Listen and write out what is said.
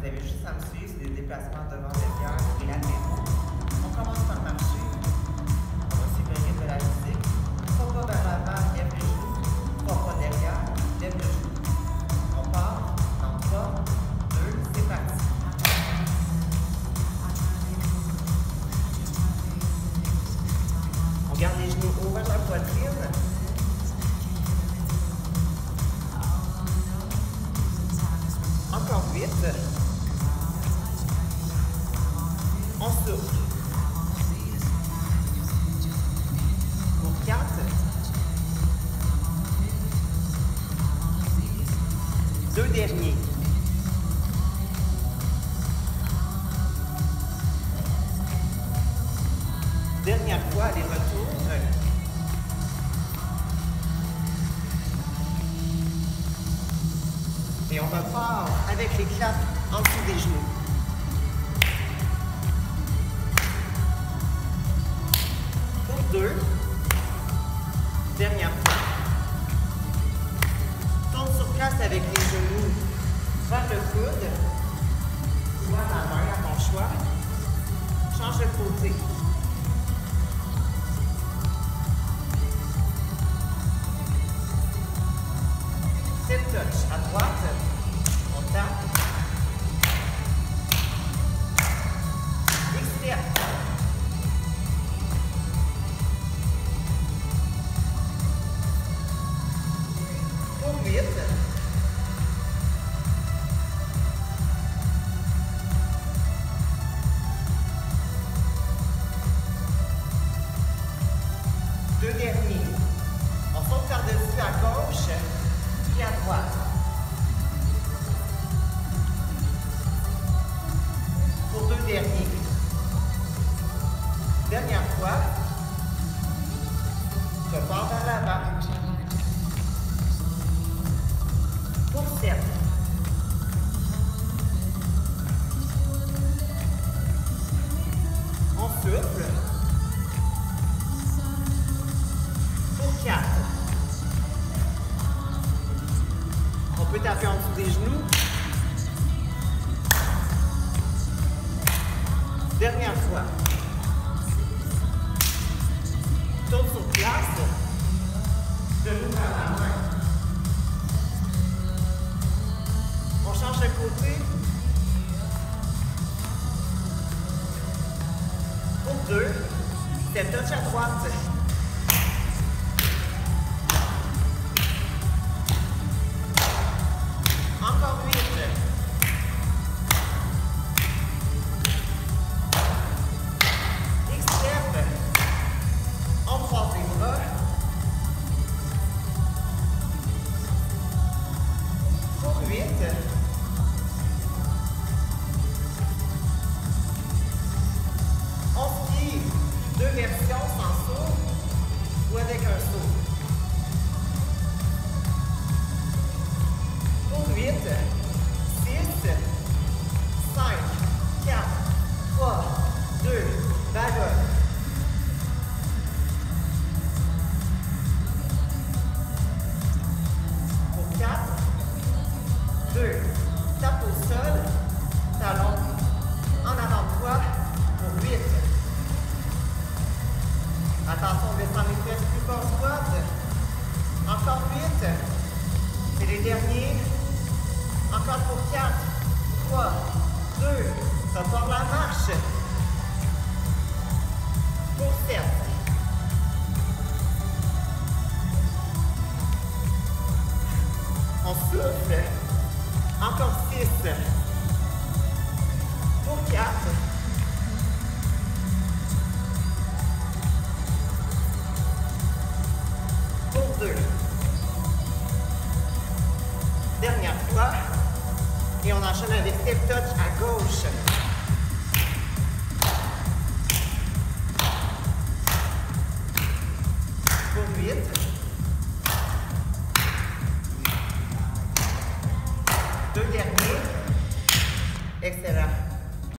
avez juste à me suivre, c'est des déplacements devant, derrière et latéraux. On commence par marcher. On va suivre le rythme de la musique. Pas vers l'avant, lève le genou. Pas derrière, lève le genou. On part dans 3, 2, c'est parti. On garde les genoux hauts vers la poitrine. Encore 8. On souffle. Pour 4. Deux derniers. Dernière fois, aller-retour. Et on repart avec les claps en dessous des genoux. Pour 2. Dernière fois. Tourne sur place avec les genoux vers le coude. Vers la main à ton choix. Change de côté. Step touch à droite. On tape. Externe. Pour 8. Deux derniers. On saute par-dessus à gauche puis à droite. Pour deux derniers. Dernière fois. Je pars vers l'avant. Pour 7. On souffle. Pour 4. On peut taper en dessous des genoux. Dernière fois. Tourne sur place. Genou vers la main. On change de côté. Pour 2. Step touch à droite. Encore 8. Externe. On croise les bras. Pour 8. On ski 2 versions sans saut ou avec un saut. Pour 8, 6, 5, 4, 3, 2, bagonne. Pour 4, 2, tape au sol, talon en avant de toi. Pour 8. Attention, on descend les fesses plus fort squat. Encore 8. C'est les derniers. Encore pour 4, 3, 2, ça part la marche. Pour 7. On souffle. Encore 6. Pour 4. Pour 2. Dernière fois. Et on enchaîne avec step touch à gauche.